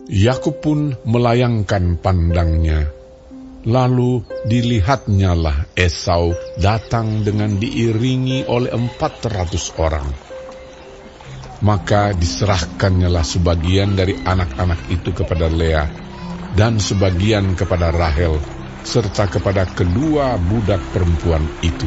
Yakub pun melayangkan pandangnya, lalu dilihatnyalah Esau datang dengan diiringi oleh 400 orang. Maka diserahkannyalah sebagian dari anak-anak itu kepada Lea, dan sebagian kepada Rahel, serta kepada kedua budak perempuan itu.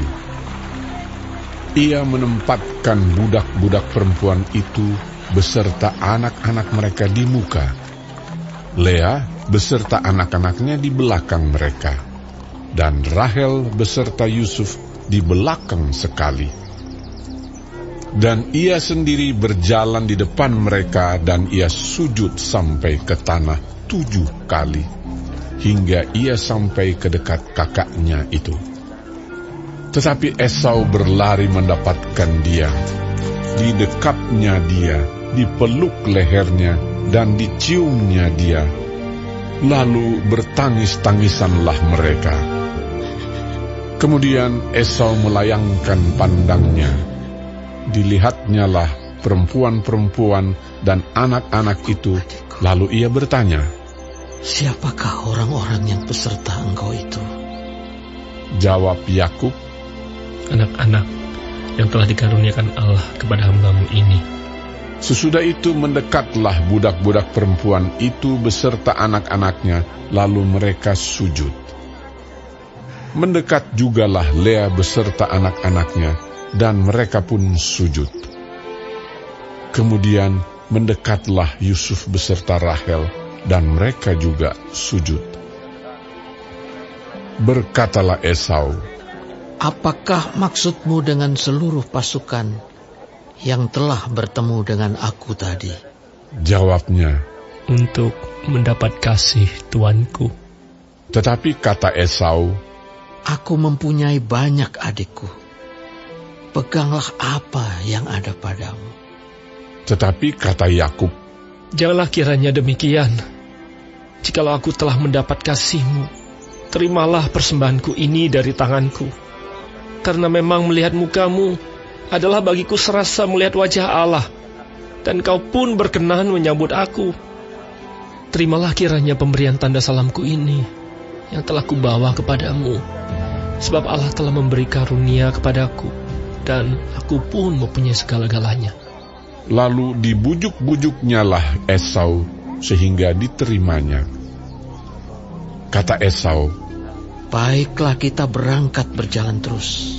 Ia menempatkan budak-budak perempuan itu beserta anak-anak mereka di muka, Lea beserta anak-anaknya di belakang mereka, dan Rahel beserta Yusuf di belakang sekali. Dan ia sendiri berjalan di depan mereka, dan ia sujud sampai ke tanah 7 kali, hingga ia sampai ke dekat kakaknya itu. Tetapi Esau berlari mendapatkan dia, didekapnya dia, dipeluk lehernya, dan diciumnya dia. Lalu bertangis-tangisanlah mereka. Kemudian Esau melayangkan pandangnya. Dilihatnyalah perempuan-perempuan dan anak-anak itu, lalu ia bertanya, "Siapakah orang-orang yang peserta engkau itu?" Jawab Yakub, "Anak-anak yang telah dikaruniakan Allah kepada hamba-Mu ini." Sesudah itu mendekatlah budak-budak perempuan itu beserta anak-anaknya, lalu mereka sujud. Mendekat jugalah Lea beserta anak-anaknya, dan mereka pun sujud. Kemudian mendekatlah Yusuf beserta Rahel, dan mereka juga sujud. Berkatalah Esau, "Apakah maksudmu dengan seluruh pasukan yang telah bertemu dengan aku tadi?" Jawabnya, "Untuk mendapat kasih tuanku." Tetapi kata Esau, "Aku mempunyai banyak adikku. Peganglah apa yang ada padamu." Tetapi kata Yakub, "Janganlah kiranya demikian. Jikalau aku telah mendapat kasih-Mu, terimalah persembahanku ini dari tanganku. Karena memang melihat muka-Mu adalah bagiku serasa melihat wajah Allah, dan Kau pun berkenan menyambut aku. Terimalah kiranya pemberian tanda salamku ini yang telah kubawa kepadamu, sebab Allah telah memberi karunia kepadaku, dan aku pun mempunyai segala-galanya." Lalu dibujuk-bujuknyalah Esau sehingga diterimanya. Kata Esau, "Baiklah, kita berangkat berjalan terus.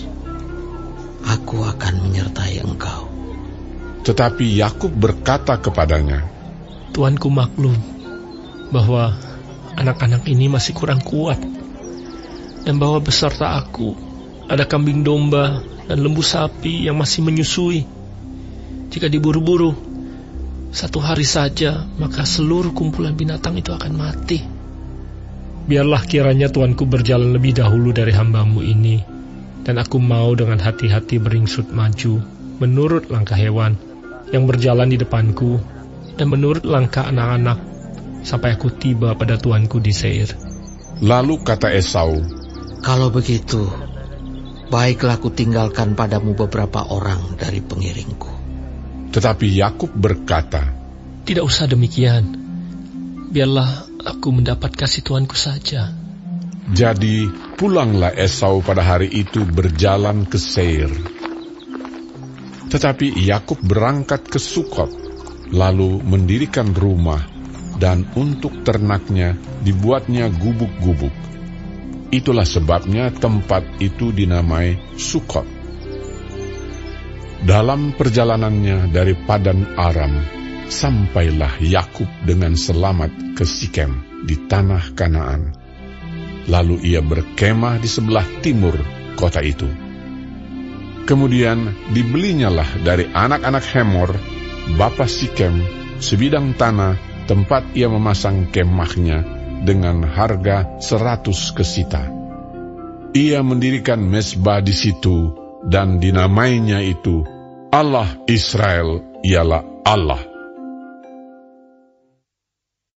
Aku akan menyertai engkau." Tetapi Yakub berkata kepadanya, "Tuanku maklum bahwa anak-anak ini masih kurang kuat, dan bahwa beserta aku ada kambing domba dan lembu sapi yang masih menyusui. Jika diburu-buru 1 hari saja, maka seluruh kumpulan binatang itu akan mati. Biarlah kiranya tuanku berjalan lebih dahulu dari hamba-Mu ini, dan aku mau dengan hati-hati beringsut maju menurut langkah hewan yang berjalan di depanku, dan menurut langkah anak-anak, sampai aku tiba pada tuanku di Seir." Lalu kata Esau, "Kalau begitu, baiklah aku tinggalkan padamu beberapa orang dari pengiringku." Tetapi Yakub berkata, "Tidak usah demikian. Biarlah aku mendapat kasih tuanku saja." Jadi pulanglah Esau pada hari itu berjalan ke Seir. Tetapi Yakub berangkat ke Sukot, lalu mendirikan rumah, dan untuk ternaknya dibuatnya gubuk-gubuk. Itulah sebabnya tempat itu dinamai Sukot. Dalam perjalanannya dari Padan Aram, sampailah Yakub dengan selamat ke Sikem di tanah Kanaan. Lalu ia berkemah di sebelah timur kota itu. Kemudian dibelinyalah dari anak-anak Hemor, bapa Sikem, sebidang tanah tempat ia memasang kemahnya dengan harga 100 kesita. Ia mendirikan mezbah di situ, dan dinamainya itu Allah Israel ialah Allah.